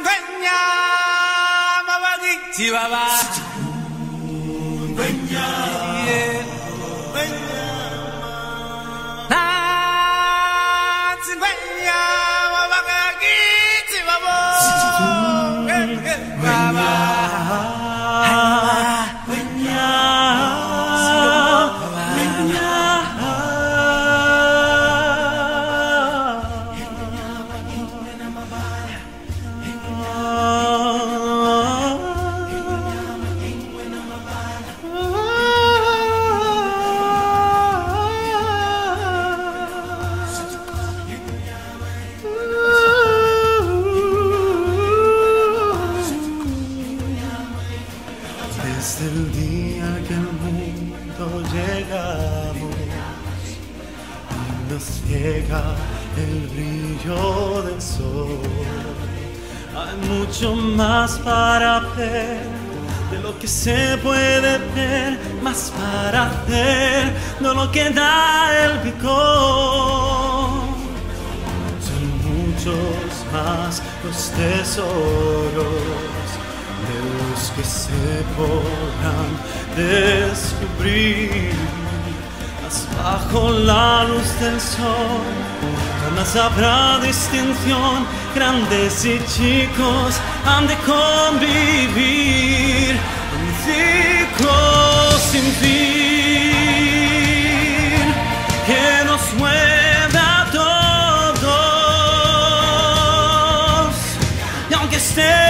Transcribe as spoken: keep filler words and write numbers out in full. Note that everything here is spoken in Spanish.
Chihuahua. Desde el día que al mundo llegamos y nos ciega el brillo del sol, hay mucho más para ver de lo que se puede ver, más para hacer de lo que da el picor. Son muchos más los tesoros de los que se podrán descubrir, mas bajo la luz del sol jamás habrá distinción, grandes y chicos han de convivir en un ciclo sin fin que nos mueve a todos, y aunque esté